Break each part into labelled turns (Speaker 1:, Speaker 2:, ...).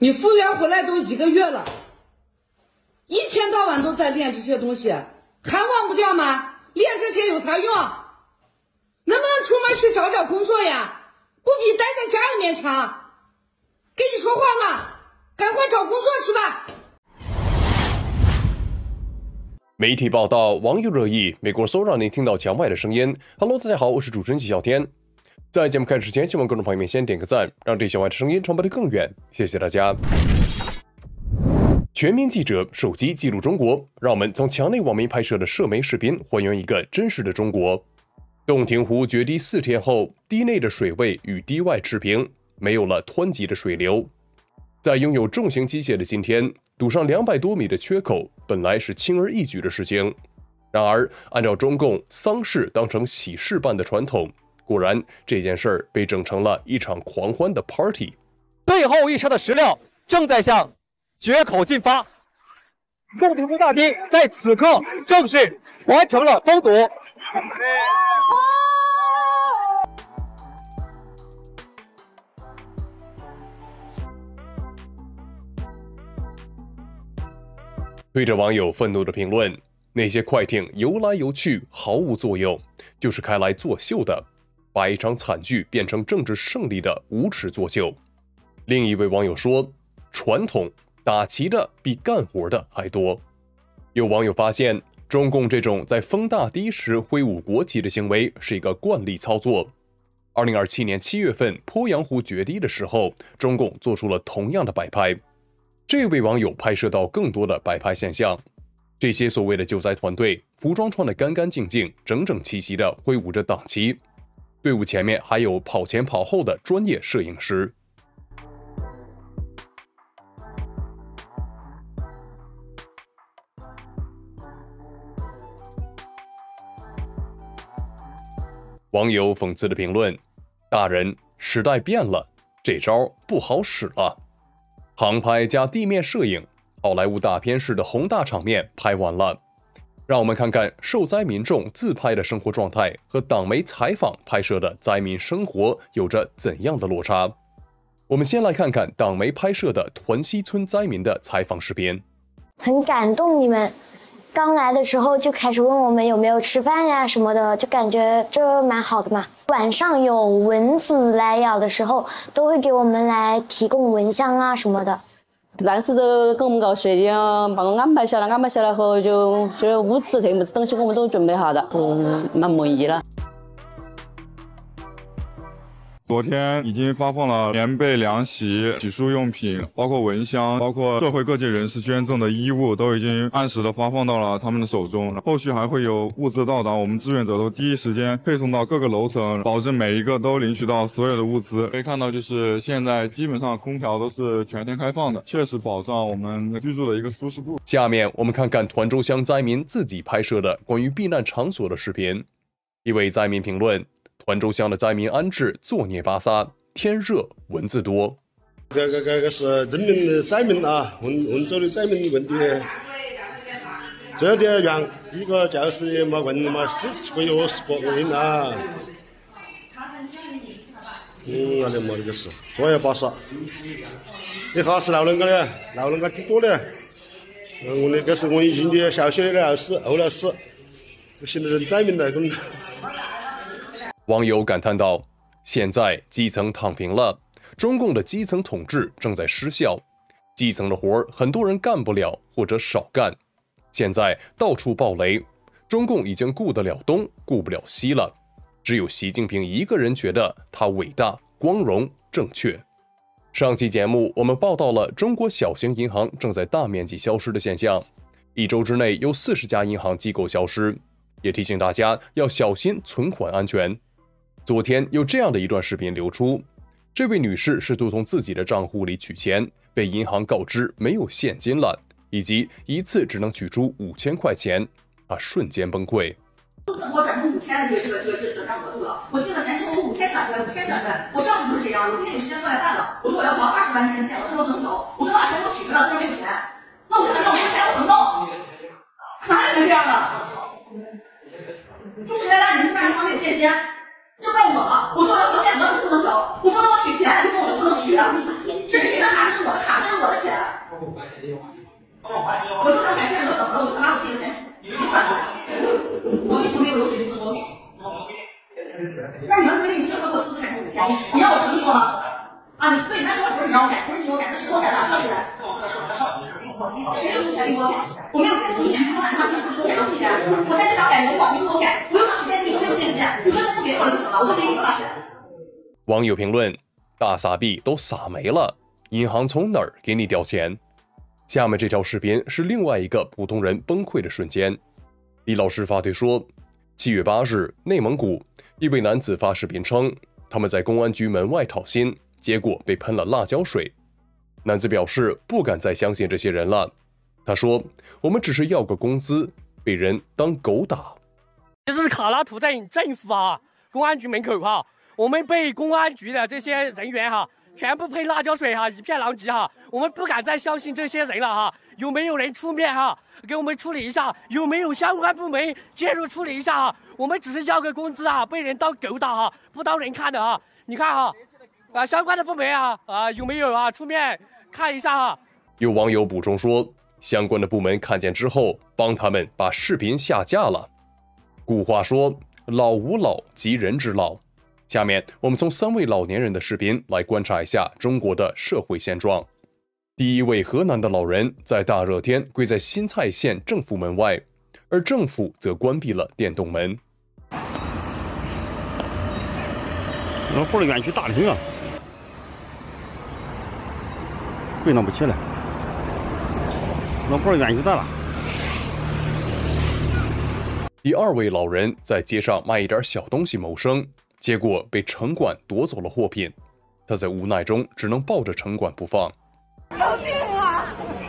Speaker 1: 你复员回来都1个月了，一天到晚都在练这些东西，还忘不掉吗？练这些有啥用？能不能出门去找找工作呀？不比待在家里面强。跟你说话呢，赶快找工作去吧。
Speaker 2: 媒体报道，网友热议，美国搜让您听到墙外的声音。Hello， 大家好，我是主持人纪晓天。在节目开始之前，希望观众朋友们先点个赞，让这墙外的声音传播得更远，谢谢大家。全民记者手机记录中国，让我们从墙内网民拍摄的社媒视频还原一个真实的中国。洞庭湖决堤4天后，堤内的水位与堤外持平，没有了湍急的水流。在拥有重型机械的今天，堵上200多米的缺口本来是轻而易举的事情。然而，按照中共丧事当成喜事办的传统，果然这件事儿被整成了一场狂欢的 party。
Speaker 3: 最后一车的石料正在向决口进发，洞庭湖大堤在此刻正式完成了封堵。
Speaker 2: 对着网友愤怒的评论，那些快艇游来游去毫无作用，就是开来作秀的，把一场惨剧变成政治胜利的无耻作秀。另一位网友说，传统打旗的比干活的还多。有网友发现，中共这种在封大堤时挥舞国旗的行为是一个惯例操作。2027年7月份鄱阳湖决堤的时候，中共做出了同样的摆拍。这位网友拍摄到更多的摆拍现象，这些所谓的救灾团队服装穿得干干净净、整整齐齐地挥舞着党旗，队伍前面还有跑前跑后的专业摄影师。网友讽刺的评论：大人，时代变了，这招不好使了。航拍加地面摄影，好莱坞大片式的宏大场面拍完了。让我们看看受灾民众自拍的生活状态和党媒采访拍摄的灾民生活有着怎样的落差。我们先来看看党媒拍摄的屯溪村灾民的采访视频。
Speaker 4: 很感动，你们刚来的时候就开始问我们有没有吃饭呀什么的，就感觉这蛮好的嘛。晚上有蚊子来咬的时候，都会给我们来提供蚊香啊什么的。
Speaker 5: 那时就跟我们搞学姐把我安排下来后就物资这么子东西我们都准备好的，是蛮满意了。
Speaker 6: 昨天已经发放了棉被、凉席、洗漱用品，包括蚊香，包括社会各界人士捐赠的衣物，都已经按时的发放到了他们的手中。后续还会有物资到达，我们志愿者都第一时间配送到各个楼层，保证每一个都领取到所有的物资。可以看到，就是现在基本上空调都是全天开放的，切实保障我们居住的一个舒适度。
Speaker 2: 下面我们看看团州乡灾民自己拍摄的关于避难场所的视频。一位灾民评论：团州乡的灾民安置作孽巴撒，天热蚊子多。
Speaker 7: 这个是人民的灾民啊，温州的灾民问题。这点原一个教室也没问嘛，10个月10个人啊。那就没这个事，作业巴撒。你哈是闹恁个的，闹恁个挺多的。我那个是我以前的小学的老师、欧老师，现在人灾民来跟。
Speaker 2: 网友感叹道：现在基层躺平了，中共的基层统治正在失效，基层的活儿很多人干不了或者少干。现在到处爆雷，中共已经顾得了东，顾不了西了。只有习近平一个人觉得他伟大、光荣、正确。上期节目我们报道了中国小型银行正在大面积消失的现象，1周之内有40家银行机构消失，也提醒大家要小心存款安全。昨天有这样的一段视频流出，这位女士试图从自己的账户里取钱，被银行告知没有现金了，以及一次只能取出5000块钱，她瞬间崩溃。
Speaker 8: 我转成5000的这账额度了，我进了钱之后我5000转出来，5000转出来，我上次就是这样，我今天有时间过来办了，我说我要还20万年前，我说成熟，我说把钱给我取出来，他说没有钱，那我就很弄，我说钱我怎么弄？哪有人这样的？说实在的，你是大银行没有现金。就怪我了，我说我要走两个不能走，我说我取钱，你跟我说不能取，这是谁的卡？是我的卡，这是我我就想感谢人都走了，我就拿我自己的钱还回来。我为什么没有流水就不多？但你们规定，你这么给我私自改成5000，你让我同意过吗？啊，你对，那这不是你让我改，不是你给我改，那是给我改的，说起来。谁有权利给我改？我没有钱同意，你不喊他，不是给我改到5000。我在这条改，你保密给我改，我有上10天，你有没有限限？你说不给我就行了，我会给你多少钱？
Speaker 2: 网友评论：大撒币都撒没了，银行从哪儿给你调钱？下面这条视频是另外一个普通人崩溃的瞬间。李老师发推说，7月8日，内蒙古一位男子发视频称，他们在公安局门外讨薪，结果被喷了辣椒水。男子表示不敢再相信这些人了。他说：“我们只是要个工资，被人当狗打。”
Speaker 9: 这是卡拉图政府啊，公安局门口哈，我们被公安局的这些人员哈，全部喷辣椒水哈，一片狼藉哈，我们不敢再相信这些人了哈。有没有人出面哈，给我们处理一下？有没有相关部门介入处理一下哈？我们只是要个工资啊，被人当狗打哈，不当人看的哈。你看哈，相关的部门有没有出面看一下哈？
Speaker 2: 有网友补充说，相关的部门看见之后，帮他们把视频下架了。古话说，老吾老及人之老。下面我们从3位老年人的视频来观察一下中国的社会现状。第一位河南的老人在大热天跪在新蔡县政府门外，而政府则关闭了电动门。
Speaker 10: 老婆的冤屈大得很啊，跪那不起来，老婆的冤屈大了。
Speaker 2: 第二位老人在街上卖一点小东西谋生，结果被城管夺走了货品，他在无奈中只能抱着城管不放。
Speaker 11: 救命啊！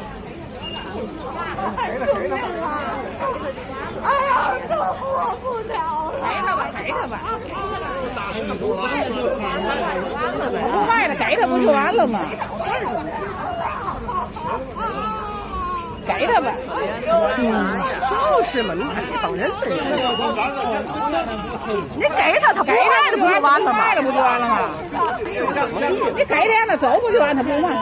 Speaker 11: 救命啊！哎呀，救活不了了！
Speaker 12: 给他吧，给他吧。不卖了，给他不就完了吗？给他吧。就是嘛，你看这帮人真是。你给他，他不卖了不就完了吗？卖了不就完了吗？你给点了走不就完了？不卖，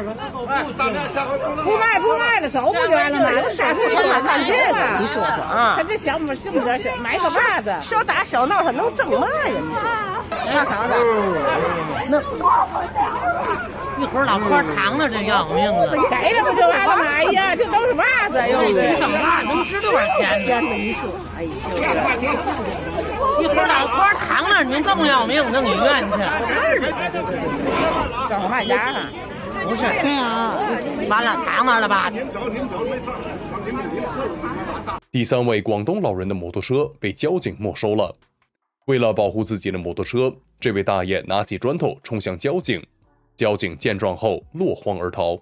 Speaker 12: 不卖了走不就完了吗？大头就看这个，你说说啊，他这小行不点买个袜子，小打小闹，他能挣嘛呀？你说那啥子？那
Speaker 13: 一会儿老婆躺那就要命了，
Speaker 12: 给了不就完了吗？哎呀，这都是袜子，又是
Speaker 13: 这袜能值多少钱？
Speaker 12: 闲的一说，哎呀，
Speaker 13: 一会儿老婆躺那你更要命，弄医院去。
Speaker 12: 这是卖家呢？
Speaker 13: 不是，对啊，完了躺那了吧？
Speaker 2: 第3位广东老人的摩托车被交警没收了。为了保护自己的摩托车，这位大爷拿起砖头冲向交警。交警见状后落荒而逃。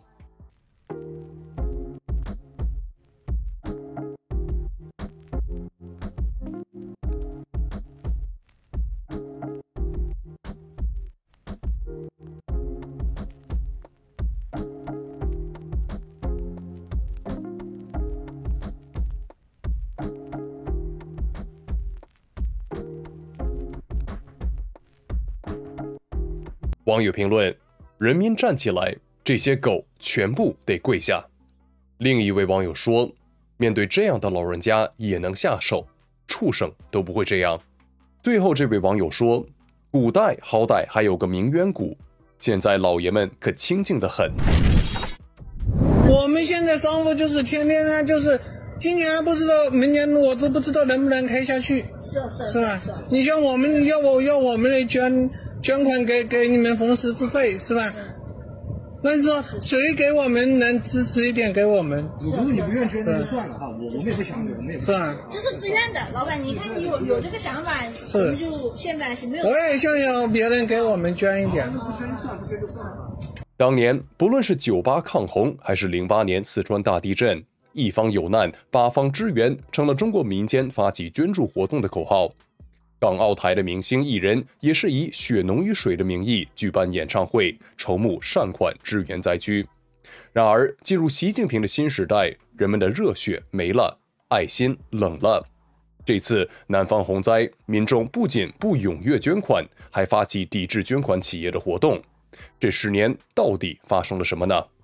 Speaker 2: 网友评论：人民站起来，这些狗全部得跪下。另一位网友说，面对这样的老人家也能下手，畜生都不会这样。最后这位网友说，古代好歹还有个鸣冤谷，现在老爷们可清静得很。
Speaker 14: 我们现在商务就是天天呢，就是今年还不知道，明年我都不知道能不能开下去，是吧？你像我们要我们来捐款给你们缝十字会，是吧？那你说谁给我们能支持一点给我们？
Speaker 15: 如果你不愿捐那就算了哈，我们也不想，我们也不
Speaker 14: 是吧？
Speaker 16: 这是自愿的，老板，你看你有这个想法，我们就现在是没有。
Speaker 14: 我也想要别人给我们捐一点。
Speaker 2: 当年不论是98抗洪，还是08年四川大地震，一方有难，八方支援，成了中国民间发起捐助活动的口号。港澳台的明星艺人也是以血浓于水的名义举办演唱会，筹募善款支援灾区。然而，进入习近平的新时代，人们的热血没了，爱心冷了。这次南方洪灾，民众不仅不踊跃捐款，还发起抵制捐款企业的活动。这10年到底发生了什么呢？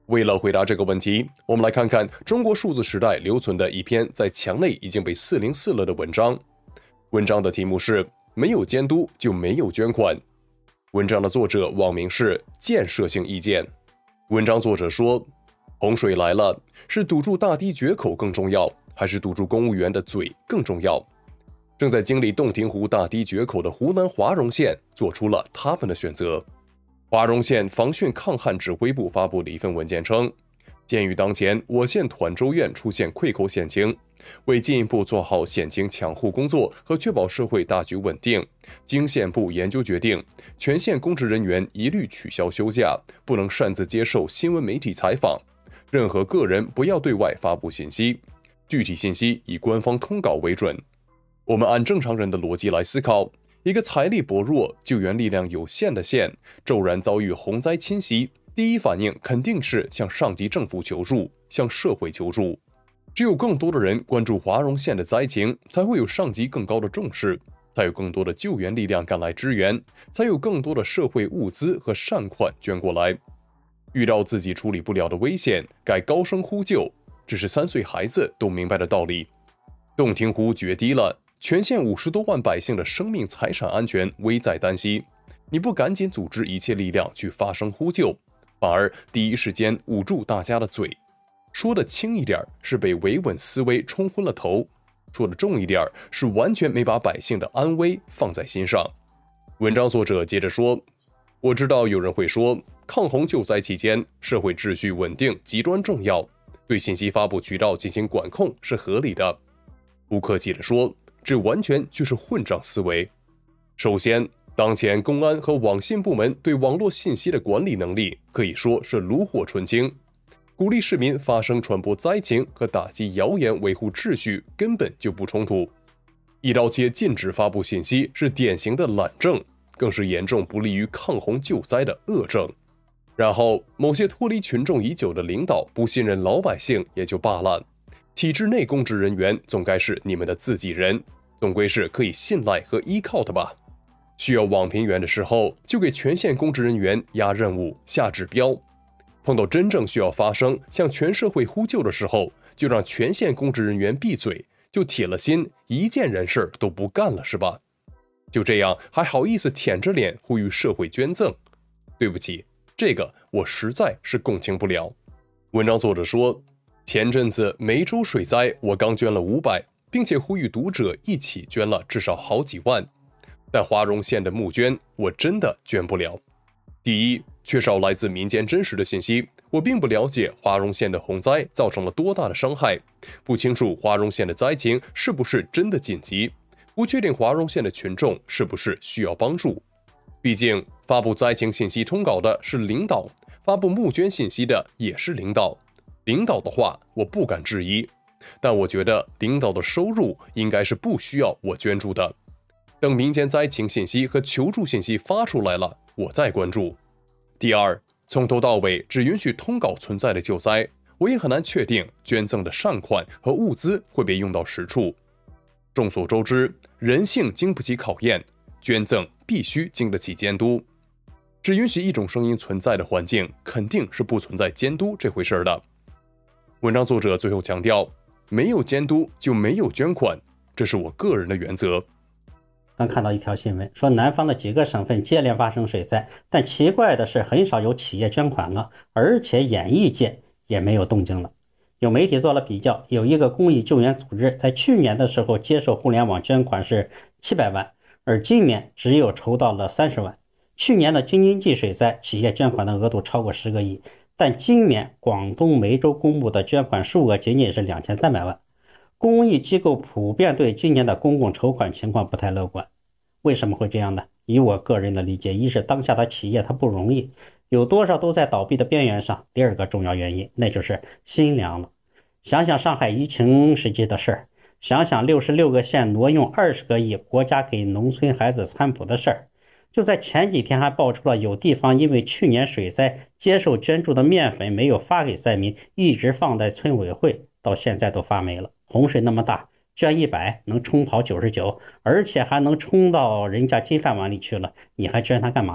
Speaker 2: 为了回答这个问题，我们来看看中国数字时代留存的一篇在墙内已经被404了的文章。文章的题目是“没有监督就没有捐款”。文章的作者网名是建设性意见。文章作者说，洪水来了，是堵住大堤决口更重要，还是堵住公务员的嘴更重要？正在经历洞庭湖大堤决口的湖南华容县做出了他们的选择。华容县防汛抗旱指挥部发布的一份文件称，鉴于当前我县团州院出现溃口险情，为进一步做好险情抢护工作和确保社会大局稳定，经县部研究决定，全县公职人员一律取消休假，不能擅自接受新闻媒体采访，任何个人不要对外发布信息，具体信息以官方通稿为准。我们按正常人的逻辑来思考，一个财力薄弱、救援力量有限的县，骤然遭遇洪灾侵袭，第一反应肯定是向上级政府求助，向社会求助。只有更多的人关注华容县的灾情，才会有上级更高的重视，才有更多的救援力量赶来支援，才有更多的社会物资和善款捐过来。遇到自己处理不了的危险，该高声呼救，这是3岁孩子都明白的道理。洞庭湖决堤了，全县50多万百姓的生命财产安全危在旦夕，你不赶紧组织一切力量去发声呼救，反而第一时间捂住大家的嘴。说的轻一点是被维稳思维冲昏了头，说的重一点是完全没把百姓的安危放在心上。文章作者接着说，我知道有人会说，抗洪救灾期间社会秩序稳定极端重要，对信息发布渠道进行管控是合理的。不客气地说，这完全就是混账思维。首先，当前公安和网信部门对网络信息的管理能力可以说是炉火纯青，鼓励市民发声传播灾情和打击谣言维护秩序根本就不冲突。一刀切禁止发布信息是典型的懒政，更是严重不利于抗洪救灾的恶政。然后，某些脱离群众已久的领导不信任老百姓也就罢了，体制内公职人员总该是你们的自己人，总归是可以信赖和依靠的吧？需要网评员的时候，就给全县公职人员压任务、下指标；碰到真正需要发声、向全社会呼救的时候，就让全县公职人员闭嘴，就铁了心一件人事都不干了，是吧？就这样还好意思舔着脸呼吁社会捐赠？对不起，这个我实在是共情不了。文章作者说，前阵子梅州水灾，我刚捐了500，并且呼吁读者一起捐了至少好几万。但华容县的募捐，我真的捐不了。第一，缺少来自民间真实的信息，我并不了解华容县的洪灾造成了多大的伤害，不清楚华容县的灾情是不是真的紧急，不确定华容县的群众是不是需要帮助。毕竟，发布灾情信息通稿的是领导，发布募捐信息的也是领导。领导的话，我不敢质疑，但我觉得领导的收入应该是不需要我捐助的。等民间灾情信息和求助信息发出来了，我再关注。第二，从头到尾只允许通稿存在的救灾，我也很难确定捐赠的善款和物资会被用到实处。众所周知，人性经不起考验，捐赠必须经得起监督。只允许一种声音存在的环境，肯定是不存在监督这回事的。文章作者最后强调，没有监督就没有捐款，这是我个人的原则。
Speaker 17: 刚看到一条新闻，说南方的几个省份接连发生水灾，但奇怪的是很少有企业捐款了，而且演艺界也没有动静了。有媒体做了比较，有一个公益救援组织在去年的时候接受互联网捐款是700万，而今年只有筹到了30万。去年的京津冀水灾企业捐款的额度超过10个亿，但今年广东梅州公布的捐款数额仅仅是2300万。公益机构普遍对今年的公共筹款情况不太乐观。为什么会这样呢？以我个人的理解，一是当下的企业它不容易，有多少都在倒闭的边缘上。第二个重要原因，那就是心凉了。想想上海疫情时期的事儿，想想66个县挪用20个亿国家给农村孩子餐补的事儿。就在前几天还爆出了有地方因为去年水灾接受捐助的面粉没有发给灾民，一直放在村委会，到现在都发霉了。洪水那么大，捐100能冲跑99，而且还能冲到人家金饭碗里去了，你还捐它干嘛呀？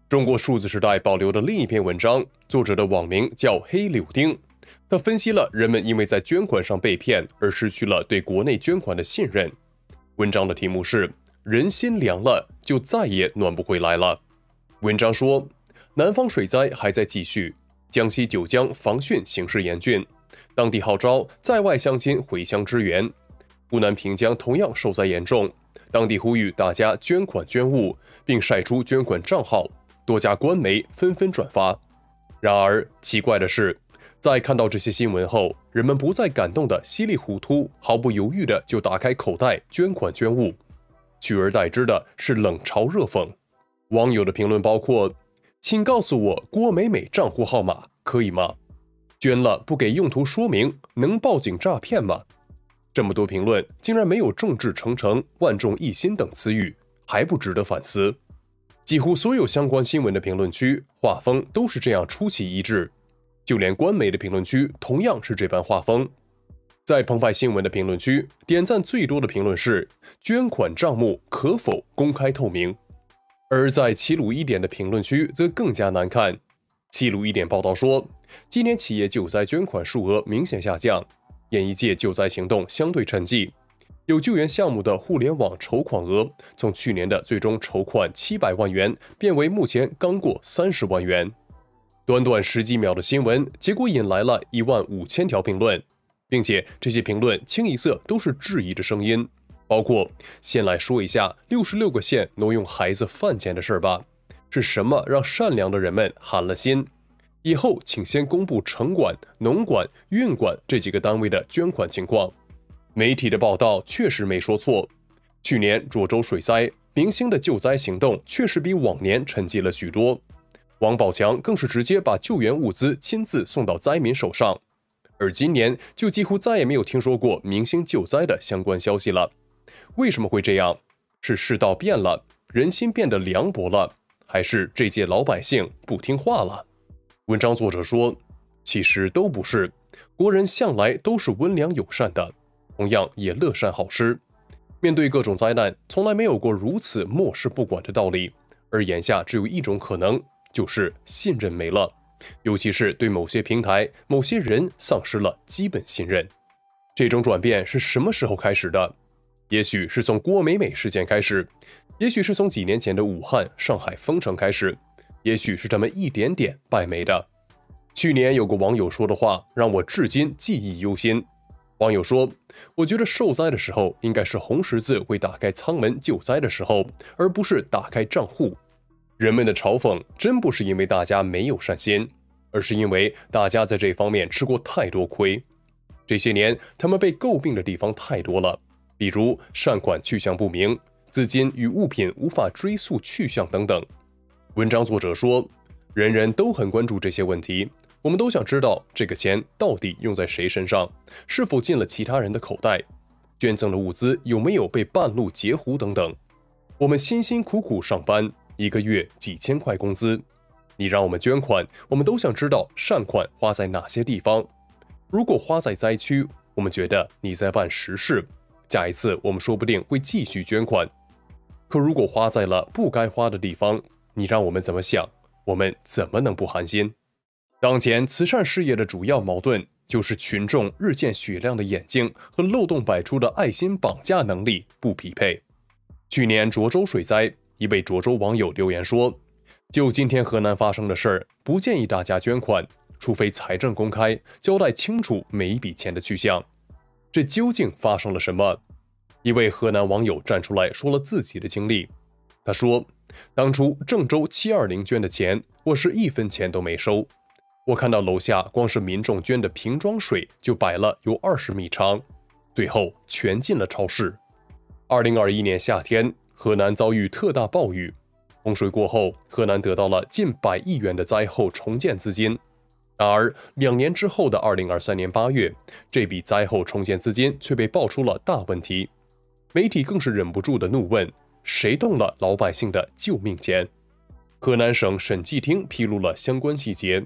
Speaker 2: 中国数字时代保留的另一篇文章，作者的网名叫黑柳丁。他分析了人们因为在捐款上被骗而失去了对国内捐款的信任。文章的题目是“人心凉了，就再也暖不回来了”。文章说，南方水灾还在继续，江西九江防汛形势严峻，当地号召在外乡亲回乡支援。湖南平江同样受灾严重，当地呼吁大家捐款捐物，并晒出捐款账号，多家官媒纷纷转发。然而奇怪的是，在看到这些新闻后，人们不再感动的稀里糊涂、毫不犹豫的就打开口袋捐款捐物，取而代之的是冷嘲热讽。网友的评论包括：请告诉我郭美美账户号码可以吗？捐了不给用途说明，能报警诈骗吗？这么多评论竟然没有众志成城、万众一心等词语，还不值得反思？几乎所有相关新闻的评论区画风都是这样出奇一致，就连官媒的评论区同样是这般画风。在澎湃新闻的评论区，点赞最多的评论是捐款账目可否公开透明，而在齐鲁一点的评论区则更加难看。齐鲁一点报道说，今年企业救灾捐款数额明显下降，演艺界救灾行动相对沉寂，有救援项目的互联网筹款额从去年的最终筹款700万元变为目前刚过30万元。短短10几秒的新闻，结果引来了15000条评论，并且这些评论清一色都是质疑的声音，包括先来说一下66个县挪用孩子饭钱的事吧，是什么让善良的人们寒了心？以后请先公布城管、农管、运管这几个单位的捐款情况。媒体的报道确实没说错，去年涿州水灾，明星的救灾行动确实比往年沉寂了许多。王宝强更是直接把救援物资亲自送到灾民手上，而今年就几乎再也没有听说过明星救灾的相关消息了。为什么会这样？是世道变了，人心变得凉薄了，还是这届老百姓不听话了？文章作者说，其实都不是，国人向来都是温良友善的，同样也乐善好施，面对各种灾难从来没有过如此漠视不管的道理，而眼下只有一种可能，就是信任没了，尤其是对某些平台、某些人丧失了基本信任。这种转变是什么时候开始的？也许是从郭美美事件开始，也许是从几年前的武汉、上海封城开始，也许是他们一点点败没的。去年有个网友说的话让我至今记忆犹新。网友说，我觉得受灾的时候应该是红十字会打开舱门救灾的时候，而不是打开账户。人们的嘲讽真不是因为大家没有善心，而是因为大家在这方面吃过太多亏。这些年他们被诟病的地方太多了，比如善款去向不明、资金与物品无法追溯去向等等。文章作者说，人人都很关注这些问题，我们都想知道这个钱到底用在谁身上，是否进了其他人的口袋，捐赠的物资有没有被半路截胡等等。我们辛辛苦苦上班，一个月几千块工资，你让我们捐款，我们都想知道善款花在哪些地方。如果花在灾区，我们觉得你在办实事，下一次我们说不定会继续捐款。可如果花在了不该花的地方，你让我们怎么想？我们怎么能不寒心？当前慈善事业的主要矛盾就是群众日渐雪亮的眼睛和漏洞百出的爱心绑架能力不匹配。去年涿州水灾，一位涿州网友留言说，就今天河南发生的事儿，不建议大家捐款，除非财政公开，交代清楚每一笔钱的去向。这究竟发生了什么？一位河南网友站出来说了自己的经历。他说，当初郑州720捐的钱，我是1分钱都没收。我看到楼下光是民众捐的瓶装水就摆了有20米长，最后全进了超市。2021年夏天，河南遭遇特大暴雨，洪水过后，河南得到了近100亿元的灾后重建资金。然而2年之后的2023年8月，这笔灾后重建资金却被爆出了大问题，媒体更是忍不住的怒问，谁动了老百姓的救命钱？河南省审计厅披露了相关细节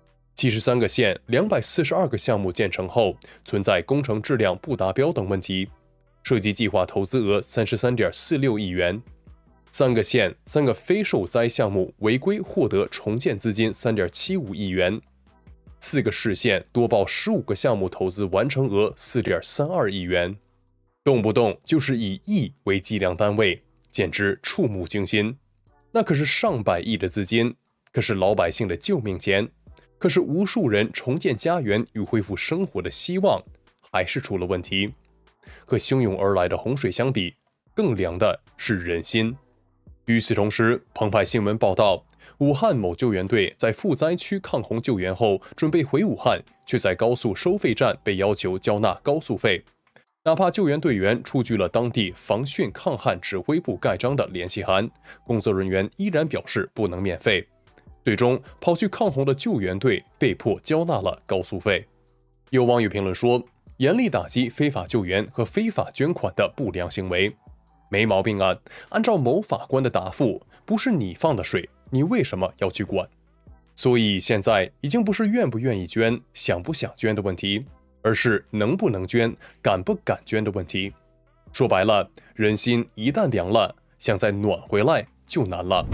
Speaker 2: ，73个县242个项目建成后，存在工程质量不达标等问题，涉及计划投资额33.46亿元。 3个县3个非受灾项目违规获得重建资金3.75亿元，4个市县多报15个项目投资完成额4.32亿元，动不动就是以亿为计量单位，简直触目惊心。那可是上百亿的资金，可是老百姓的救命钱，可是无数人重建家园与恢复生活的希望，还是出了问题。和汹涌而来的洪水相比，更凉的是人心。与此同时，澎湃新闻报道，武汉某救援队在负灾区抗洪救援后，准备回武汉，却在高速收费站被要求交纳高速费。哪怕救援队员出具了当地防汛抗旱指挥部盖章的联系函，工作人员依然表示不能免费。最终，跑去抗洪的救援队被迫交纳了高速费。有网友评论说，严厉打击非法救援和非法捐款的不良行为。没毛病啊，按照某法官的答复，不是你放的水，你为什么要去管？所以现在已经不是愿不愿意捐、想不想捐的问题，而是能不能捐、敢不敢捐的问题。说白了，人心一旦凉了，想再暖回来就难了。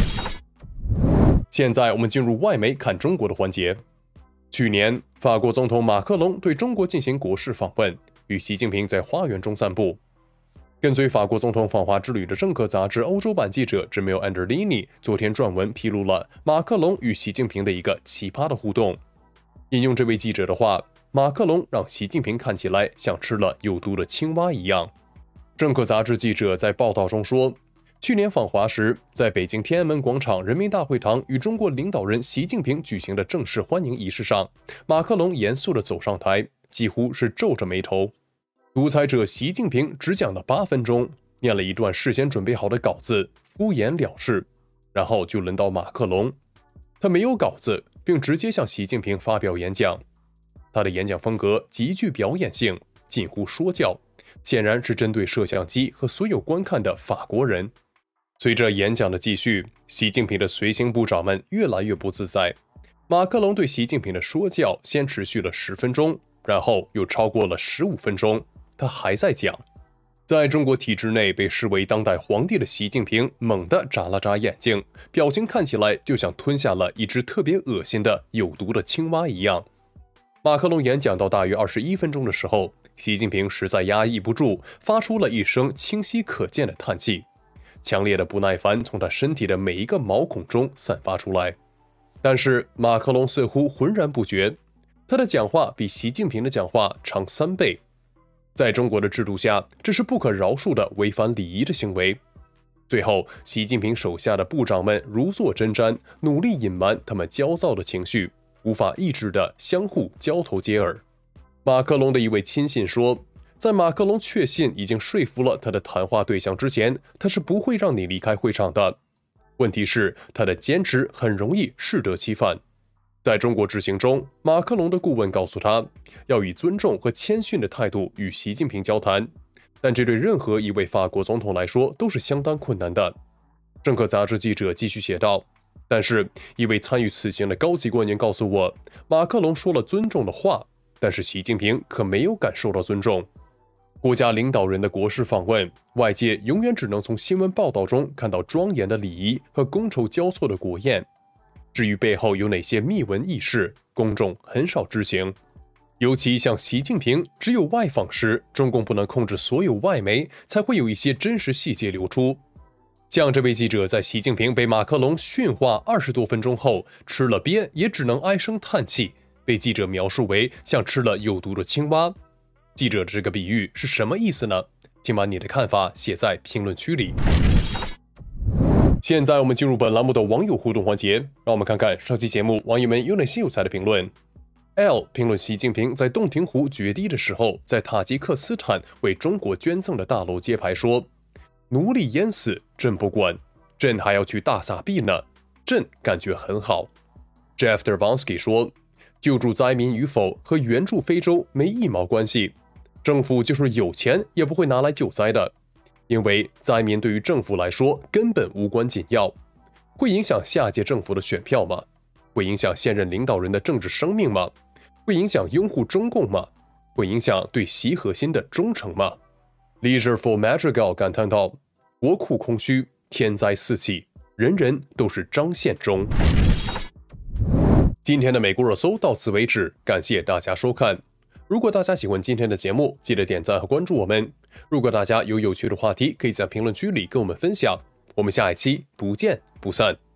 Speaker 2: 现在我们进入外媒看中国的环节。去年，法国总统马克龙对中国进行国事访问，与习近平在花园中散步。跟随法国总统访华之旅的政客杂志欧洲版记者 Jamil Anderlini 昨天撰文披露了马克龙与习近平的一个奇葩的互动。引用这位记者的话，马克龙让习近平看起来像吃了有毒的青蛙一样。政客杂志记者在报道中说，去年访华时，在北京天安门广场人民大会堂与中国领导人习近平举行的正式欢迎仪式上，马克龙严肃地走上台，几乎是皱着眉头。独裁者习近平只讲了8分钟，念了一段事先准备好的稿子，敷衍了事。然后就轮到马克龙，他没有稿子，并直接向习近平发表演讲。他的演讲风格极具表演性，近乎说教，显然是针对摄像机和所有观看的法国人。随着演讲的继续，习近平的随行部长们越来越不自在。马克龙对习近平的说教先持续了10分钟，然后又超过了15分钟。他还在讲。在中国体制内被视为当代皇帝的习近平猛地眨了眨眼睛，表情看起来就像吞下了一只特别恶心的有毒的青蛙一样。马克龙演讲到大约21分钟的时候，习近平实在压抑不住，发出了一声清晰可见的叹气，强烈的不耐烦从他身体的每一个毛孔中散发出来。但是马克龙似乎浑然不觉，他的讲话比习近平的讲话长3倍。在中国的制度下，这是不可饶恕的违反礼仪的行为。最后，习近平手下的部长们如坐针毡，努力隐瞒他们焦躁的情绪，无法抑制地相互交头接耳。马克龙的一位亲信说，在马克龙确信已经说服了他的谈话对象之前，他是不会让你离开会场的。问题是，他的坚持很容易适得其反。在中国执行中，马克龙的顾问告诉他，要以尊重和谦逊的态度与习近平交谈，但这对任何一位法国总统来说都是相当困难的。政客杂志记者继续写道，但是一位参与此行的高级官员告诉我，马克龙说了尊重的话，但是习近平可没有感受到尊重。国家领导人的国事访问，外界永远只能从新闻报道中看到庄严的礼仪和觥筹交错的国宴。至于背后有哪些秘闻轶事，公众很少知情。尤其像习近平只有外访时，中共不能控制所有外媒，才会有一些真实细节流出。像这位记者在习近平被马克龙训话20多分钟后，吃了鳖也只能唉声叹气，被记者描述为像吃了有毒的青蛙。记者的这个比喻是什么意思呢？请把你的看法写在评论区里。现在我们进入本栏目的网友互动环节，让我们看看上期节目网友们有哪些有才的评论。L 评论习近平在洞庭湖决堤的时候，在塔吉克斯坦为中国捐赠的大楼揭牌说，奴隶淹死朕不管，朕还要去大撒币呢，朕感觉很好。Jeff Dervansky 说，救助灾民与否和援助非洲没一毛关系，政府就是有钱也不会拿来救灾的，因为灾民对于政府来说根本无关紧要。会影响下届政府的选票吗？会影响现任领导人的政治生命吗？会影响拥护中共吗？会影响对习核心的忠诚吗？ Leisure for Madrigal 感叹道，国库空虚， 天灾四起，人人都是张献忠。今天的美国热搜到此为止，感谢大家收看。如果大家喜欢今天的节目，记得点赞和关注我们。如果大家有趣的话题，可以在评论区里跟我们分享。我们下一期不见不散。